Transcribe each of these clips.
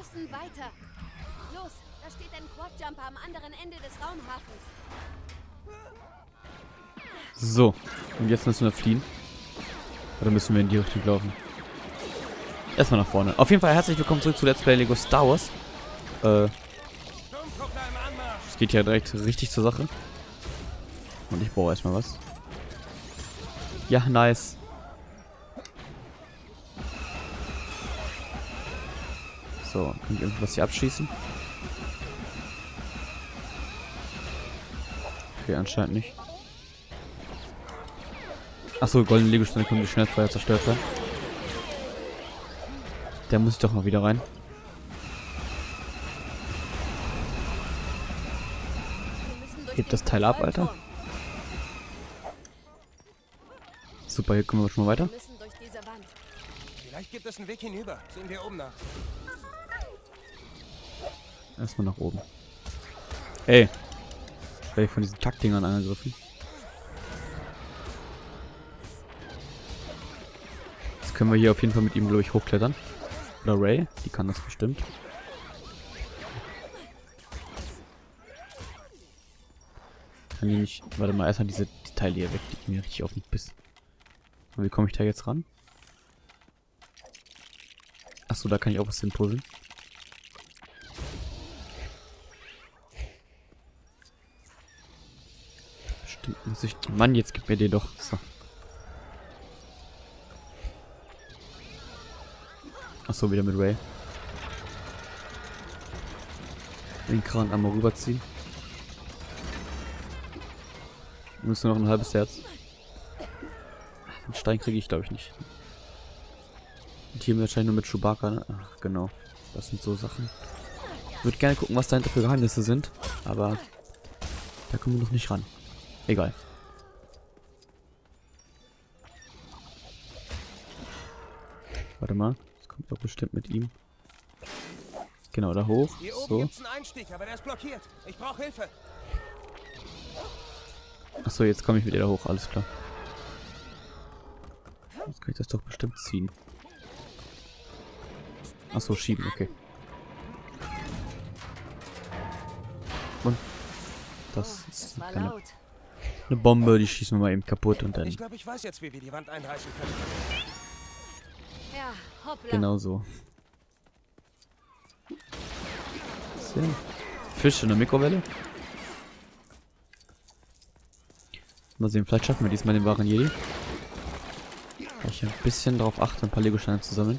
müssen weiter. Los, da steht ein Quadjumper am anderen Ende des Raumhafens. So, und jetzt müssen wir fliehen. Oder müssen wir in die Richtung laufen? Erstmal nach vorne. Auf jeden Fall herzlich willkommen zurück zu Let's Play Lego Star Wars. Es geht ja direkt richtig zur Sache. Und ich brauche erstmal was. Ja, nice. So, kann ich irgendwas hier abschießen? Okay, anscheinend nicht. Achso, goldene Legosteine können durch Schnellfeuer zerstört werden. Der muss ich doch mal wieder rein. Hebt das Teil ab, Alter. Super, hier kommen wir schon mal weiter. Vielleicht gibt es einen Weg hinüber. Sehen wir oben nach. Erstmal nach oben. Ey. Ich werde von diesen Taktdingern angegriffen. Jetzt können wir hier auf jeden Fall mit ihm, glaube ich, hochklettern. Oder Ray, die kann das bestimmt. Kann die nicht... Warte mal, erstmal diese Teile hier weg, die gehen mir richtig auf den Biss. Und wie komme ich da jetzt ran? Achso, da kann ich auch was hinpuzzeln. Bestimmt muss ich... Mann, jetzt gib mir den doch. So. Achso, wieder mit Ray. Den Kran einmal rüberziehen. Wir müssen noch ein halbes Herz. Den Stein kriege ich, glaube ich, nicht. Und hier wahrscheinlich nur mit Chewbacca, ne? Ach, genau. Das sind so Sachen. Ich würde gerne gucken, was dahinter für Geheimnisse sind. Aber da kommen wir noch nicht ran. Egal. Warte mal. Das kommt doch bestimmt mit ihm. Genau, da hoch. Hier oben So. gibt's einen Einstieg, aber der ist blockiert. Ich brauche Hilfe. Achso, jetzt komme ich mit ihr da hoch. Alles klar. Jetzt kann ich das doch bestimmt ziehen. Achso, schieben, okay. Und das ist eine Bombe, die schießen wir mal eben kaputt und dann... Ich glaube, ich weiß jetzt, wie wir die Wand einreißen können. Ja, hoppla. Genau so. Fisch in der Mikrowelle. Mal sehen, vielleicht schaffen wir diesmal den wahren Jedi. Weil ich ein bisschen darauf achte, ein paar Legosteine zu sammeln.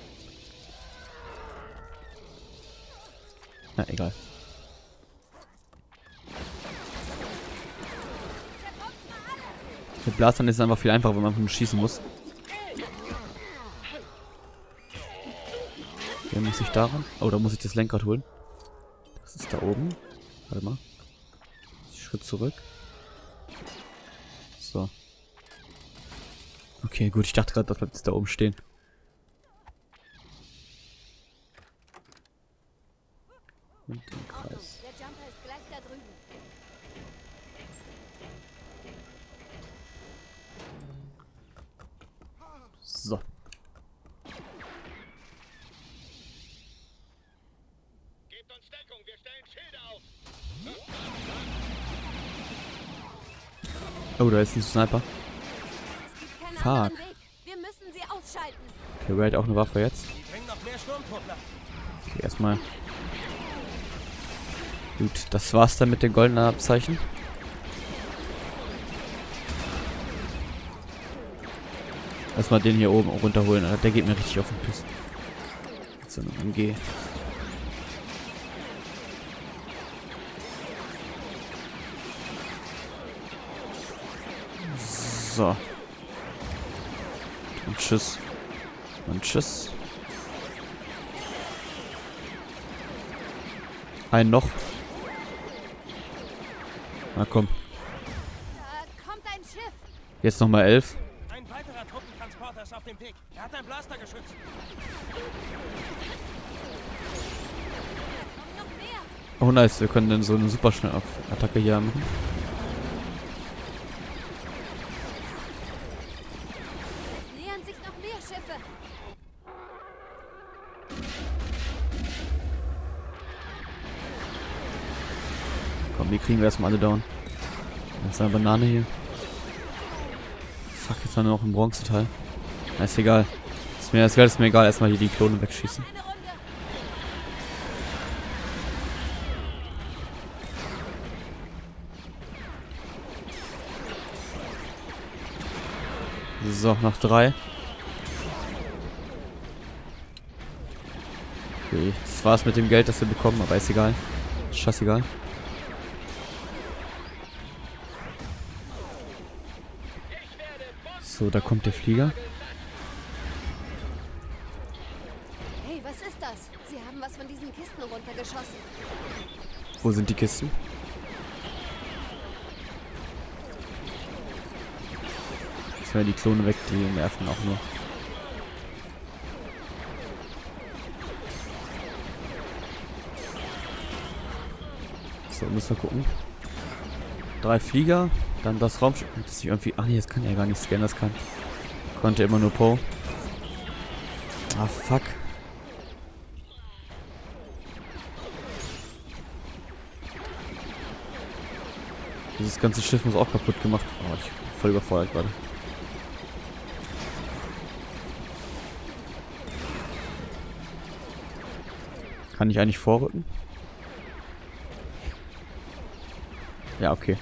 Na, egal. Mit Blastern ist es einfach viel einfacher, wenn man nur schießen muss. Hier muss ich daran. Oh, da muss ich das Lenkrad holen. Das ist da oben. Warte mal. Schritt zurück. So. Okay, gut, ich dachte gerade, das bleibt jetzt da oben stehen. Und den Kreis. Der Jumper ist gleich da drüben. So. Gebt uns Deckung, wir stellen Schilde auf. Oh, da ist ein Sniper. Es gibt keinen Fuck. anderen Weg. Wir müssen sie ausschalten. Okay, Ray hat auch eine Waffe jetzt. Die bringen noch mehr Sturmtruppler. Okay, erstmal. Gut, das war's dann mit den goldenen Abzeichen. Erstmal den hier oben runterholen, Alter. Der geht mir richtig auf den Piss. So eine MG. So. Und tschüss. Und tschüss. Ein noch. Na komm. Da kommt ein Schiff. Jetzt nochmal 11. Ein weiterer Truppentransporter ist auf dem Weg. Er hat ein Blastergeschütz. Kommen noch mehr. Oh nice, wir können dann so eine super schnelle Attacke hier machen. Es nähern sich noch mehr Schiffe. Komm, die kriegen wir erstmal alle down. Jetzt eine Banane hier. Fuck, jetzt haben wir noch ein Bronzeteil. Na, ist egal. Ist mir egal. Erstmal hier die Klone wegschießen. Eine Runde. So, noch 3. Okay, das war's mit dem Geld, das wir bekommen, aber ist egal. Scheißegal. So, da kommt der Flieger. Hey, was ist das? Sie haben was von diesen Kisten runtergeschossen. Wo sind die Kisten? Jetzt werden die Klone weg, die nerven auch nur. So, müssen wir gucken. 3 Flieger, dann das Raumschiff. Das ist irgendwie. Ach nee, das kann ja gar nicht scannen, das kann. Konnte immer nur Poe. Ah, fuck. Dieses ganze Schiff muss auch kaputt gemacht. Oh, ich bin voll überfordert gerade. Kann ich eigentlich vorrücken? Ja, okay.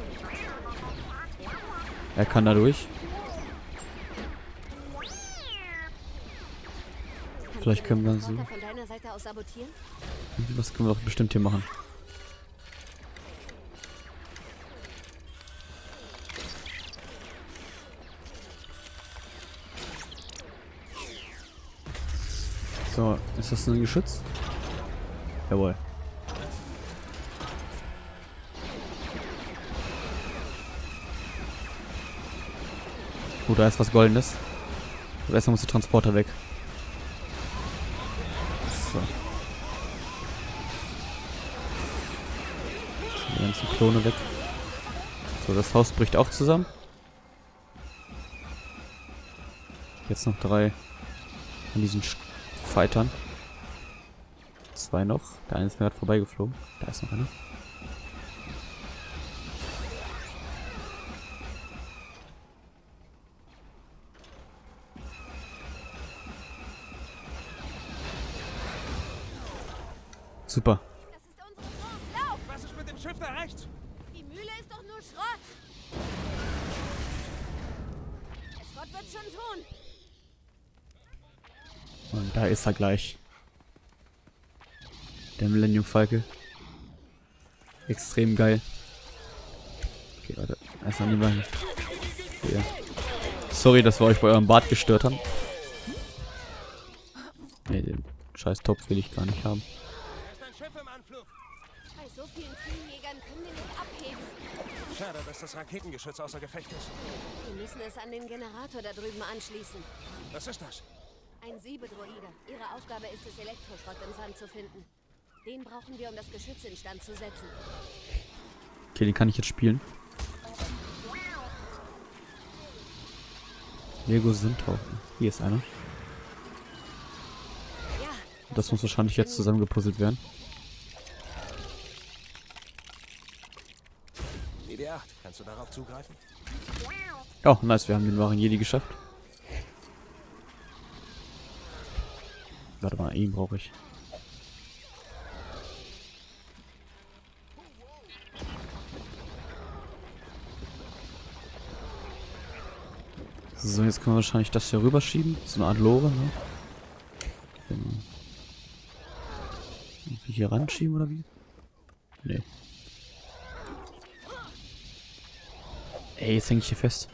Er kann da durch. Vielleicht können wir so. Von deiner Seite aus sabotieren? Was können wir doch bestimmt hier machen? So, ist das ein Geschütz? Jawohl. Oh, da ist was Goldenes. Aber erstmal muss der Transporter weg. So. Die ganzen Klone weg. So, das Haus bricht auch zusammen. Jetzt noch 3 von diesen Fightern. 2 noch. Der eine ist mir gerade vorbeigeflogen. Da ist noch einer. Super. Das ist unsere Chance. Lauf! Was ist mit dem Schiff da rechts? Die Mühle ist doch nur Schrott. Der Schrott wird's schon tun. Und da ist er gleich. Der Millennium Falke. Extrem geil. Okay, warte. Erstmal nehmen wir hier. Sorry, dass wir euch bei eurem Bad gestört haben. Ne, den scheiß Topf will ich gar nicht haben. Da ist ein Schiff im Anflug. Bei so vielen Krienjägern können wir nicht abheben. Schade, dass das Raketengeschütz außer Gefecht ist. Wir müssen es an den Generator da drüben anschließen. Was ist das? Ein Siebedroide. Ihre Aufgabe ist es, Elektroschrott im Sand zu finden. Den brauchen wir, um das Geschütz instand zu setzen. Okay, den kann ich jetzt spielen. Lego Sundhaufen. Hier ist einer. Ja, Das muss wahrscheinlich jetzt zusammengepuzzelt werden. ID8, kannst du darauf zugreifen? Oh, nice, wir haben den wahren Jedi geschafft. Warte mal, ihn brauche ich. So, jetzt können wir wahrscheinlich das hier rüberschieben. So eine Art Lore, ne? Genau. Irgendwie hier ranschieben oder wie? Nee. Ey, jetzt hänge ich hier fest.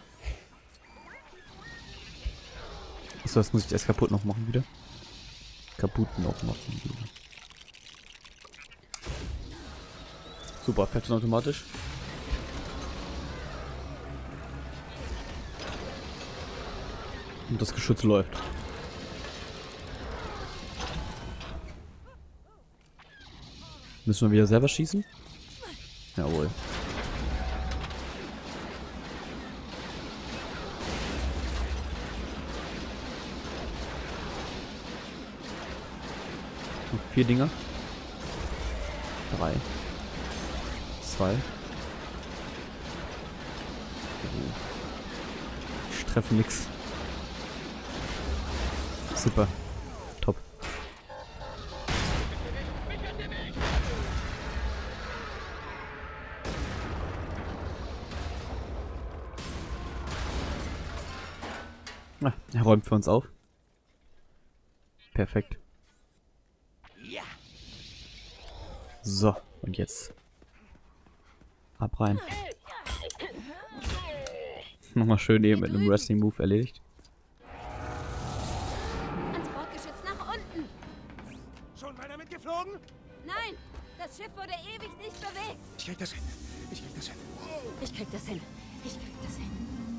Achso, das muss ich erst kaputt noch machen wieder. Kaputt noch machen wieder. Super, fährt es automatisch. Und das Geschütz läuft. Müssen wir wieder selber schießen? Jawohl. Noch 4 Dinger. 3. 2. Ich treffe nix. Super. Top. Ah, er räumt für uns auf. Perfekt. Ja. So, und jetzt ab rein. Nochmal schön eben mit einem Wrestling-Move erledigt. Ans Bordgeschütz nach unten. Schon mal damit geflogen? Nein, das Schiff wurde ewig nicht bewegt. Ich krieg das hin. Ich krieg das hin. Ich krieg das hin. Ich krieg das hin.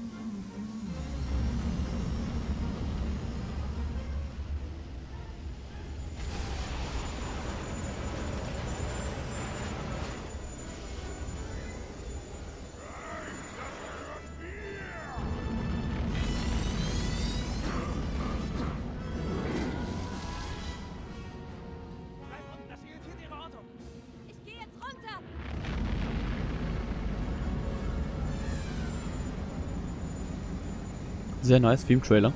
Das irritiert Ihre Ortung. Ich gehe jetzt runter. Sehr nice, wie im Trailer.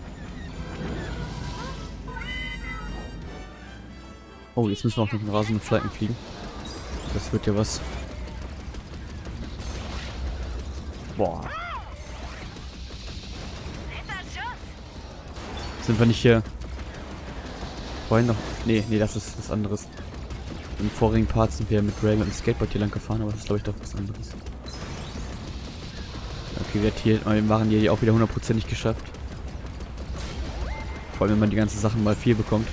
Oh, jetzt müssen wir auch mit den rasenden Fleiten fliegen. Das wird ja was. Boah. Sind wir nicht hier... Vorhin noch... Nee, das ist was anderes. Im vorigen Part sind wir mit Ray mit dem Skateboard hier lang gefahren, aber das ist glaube ich doch was anderes. Okay, wir waren hier auch wieder 100% geschafft. Vor allem, wenn man die ganzen Sachen mal 4 bekommt.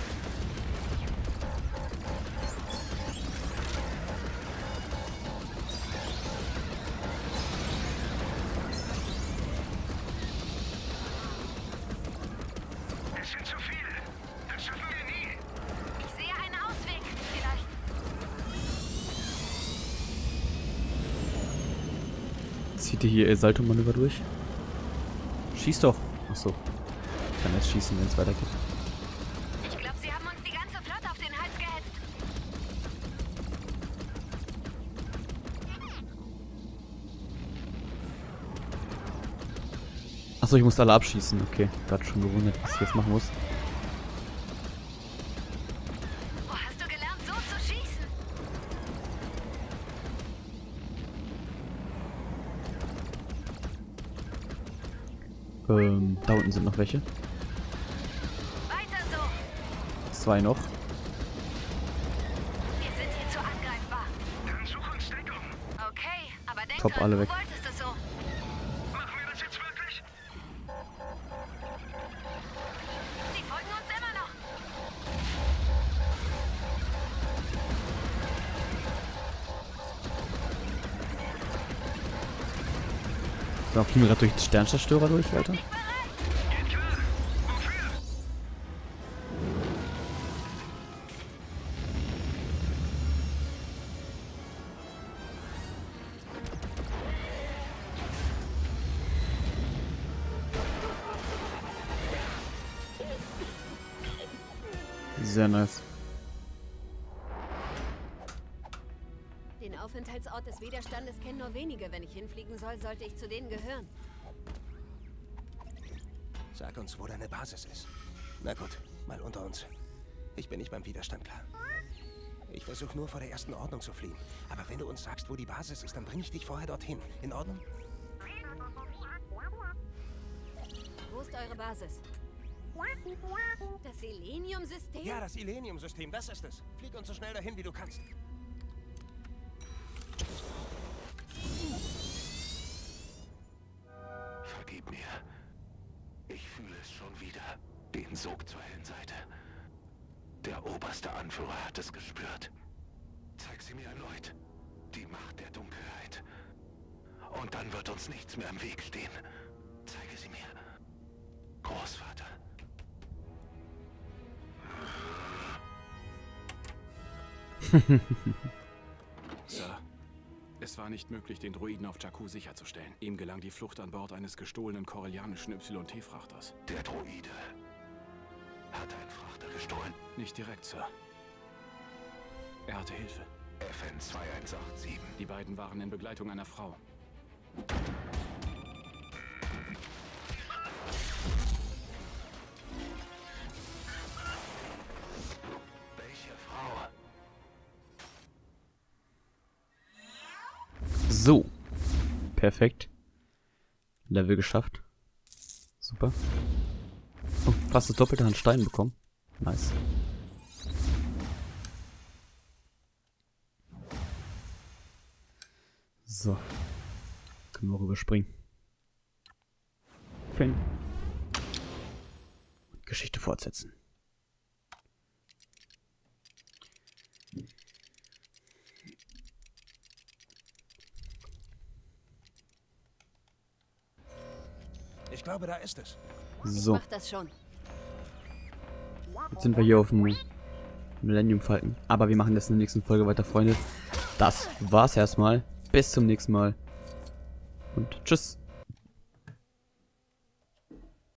Es sind zu viele. Das schaffen wir nie. Ich sehe einen Ausweg. Vielleicht. Zieht ihr hier ihr Salto-Manöver durch? Schießt doch! Achso. Ich kann jetzt schießen, wenn es weitergeht. Ich glaube, sie haben uns die ganze Flotte auf den Hals gehetzt. Achso, ich muss alle abschießen. Okay, gerade schon gewundert, was ich jetzt machen muss. Wo hast du gelernt, so zu schießen? Da unten sind noch welche. Weiter so. 2 noch. Wir sind hier zu angreifbar. Dann such uns Deckung. Okay, aber denk Top, dran, alle du weg. wolltest es so. Machen wir das jetzt wirklich? Sie folgen uns immer noch. Da fliegen wir gerade durch den Sternzerstörer durch, Alter. Geht klar. Wofür? Sehr nice. Den Aufenthaltsort des Widerstandes kennen nur wenige. Wenn ich hinfliegen soll, sollte ich zu denen gehören. Sag uns, wo deine Basis ist. Na gut, mal unter uns. Ich bin nicht beim Widerstand klar. Ich versuche nur vor der ersten Ordnung zu fliehen. Aber wenn du uns sagst, wo die Basis ist, dann bringe ich dich vorher dorthin. In Ordnung? Wo ist eure Basis? Das Selenium-System? Ja, das Illenium-System, das ist es. Flieg uns so schnell dahin, wie du kannst. Vergib mir. Ich fühle es schon wieder. Den Sog zur hellen Seite. Der oberste Anführer hat es gespürt. Zeig sie mir erneut. Die Macht der Dunkelheit. Und dann wird uns nichts mehr im Weg stehen. Zeige sie mir. Großvater. Sir, es war nicht möglich, den Droiden auf Jakku sicherzustellen. Ihm gelang die Flucht an Bord eines gestohlenen korellianischen YT-Frachters. Der Droide hat einen Frachter gestohlen. Nicht direkt, Sir. Er hatte Hilfe. FN 2187. Die beiden waren in Begleitung einer Frau. Welche Frau? So. Perfekt. Level geschafft. Super. Oh, fast das Doppelte an Steinen bekommen. Nice. So. Können wir rüberspringen. Finn. Geschichte fortsetzen. Ich glaube, da ist es. So. Mach das schon. Jetzt sind wir hier auf dem Millennium Falcon. Aber wir machen das in der nächsten Folge weiter, Freunde. Das war's erstmal. Bis zum nächsten Mal. Und tschüss.